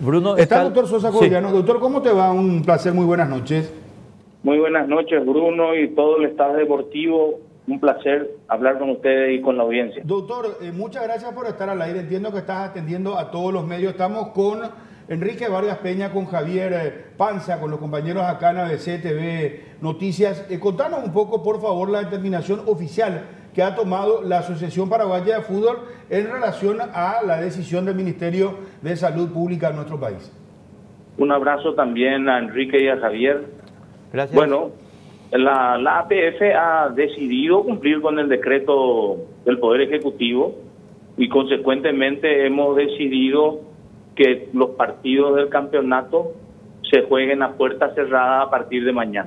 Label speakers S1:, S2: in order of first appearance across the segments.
S1: Bruno,
S2: está el doctor Sosa Gordiano. Sí. Doctor, ¿cómo te va? Un placer, muy buenas noches.
S3: Muy buenas noches, Bruno, y todo el staff deportivo. Un placer hablar con ustedes y con la audiencia.
S2: Doctor, muchas gracias por estar al aire. Entiendo que estás atendiendo a todos los medios. Estamos con Enrique Vargas Peña, con Javier Panza, con los compañeros acá en ABC TV Noticias. Contanos un poco, por favor, la determinación oficial que ha tomado la Asociación Paraguaya de Fútbol en relación a la decisión del Ministerio de Salud Pública de nuestro país.
S3: Un abrazo también a Enrique y a Javier.
S1: Gracias.
S3: Bueno, la APF ha decidido cumplir con el decreto del Poder Ejecutivo y consecuentemente hemos decidido que los partidos del campeonato se jueguen a puerta cerrada a partir de mañana.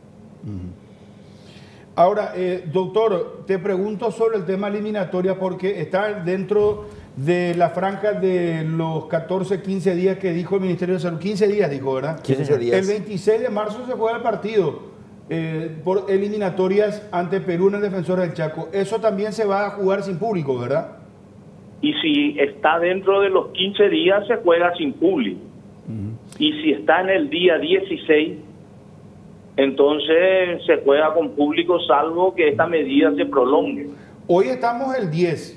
S2: Ahora, doctor, te pregunto sobre el tema eliminatoria porque está dentro de la franja de los 14, 15 días que dijo el Ministerio de Salud. 15 días dijo, ¿verdad?
S1: 15 días.
S2: El 26 de marzo se juega el partido por eliminatorias ante Perú en el Defensor del Chaco. Eso también se va a jugar sin público, ¿verdad?
S3: Y si está dentro de los 15 días, se juega sin público. Y si está en el día 16, entonces se juega con público, salvo que esta medida se prolongue.
S2: Hoy estamos el 10.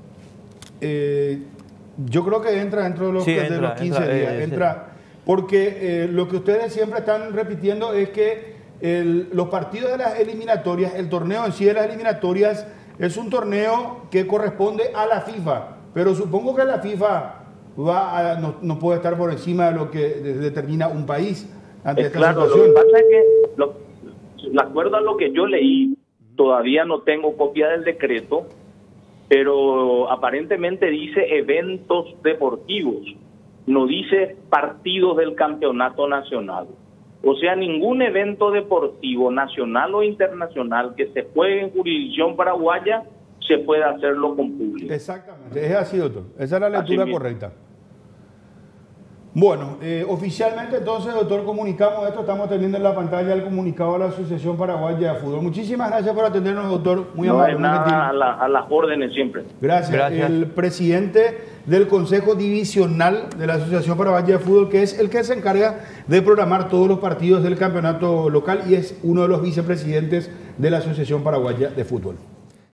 S2: Yo creo que entra dentro de los,
S1: sí,
S2: de los 15 días. Entra, porque lo que ustedes siempre están repitiendo es que los partidos de las eliminatorias, el torneo en sí de las eliminatorias, es un torneo que corresponde a la FIFA, pero supongo que la FIFA no puede estar por encima de lo que determina un país ante esta
S3: claro,
S2: situación.
S3: Lo que pasa es que, de acuerdo a lo que yo leí, todavía no tengo copia del decreto, pero aparentemente dice eventos deportivos, no dice partidos del campeonato nacional. O sea, ningún evento deportivo nacional o internacional que se juegue en jurisdicción paraguaya se puede hacerlo con público.
S2: Exactamente, es así, doctor. Esa es la lectura correcta. Bueno, oficialmente entonces, doctor, comunicamos esto. Estamos teniendo en la pantalla el comunicado de la Asociación Paraguaya de Fútbol. Muchísimas gracias por atendernos, doctor. Muy amable.
S3: No hay nada, a las órdenes siempre.
S2: Gracias. El presidente del Consejo Divisional de la Asociación Paraguaya de Fútbol, que es el que se encarga de programar todos los partidos del campeonato local y es uno de los vicepresidentes de la Asociación Paraguaya de Fútbol.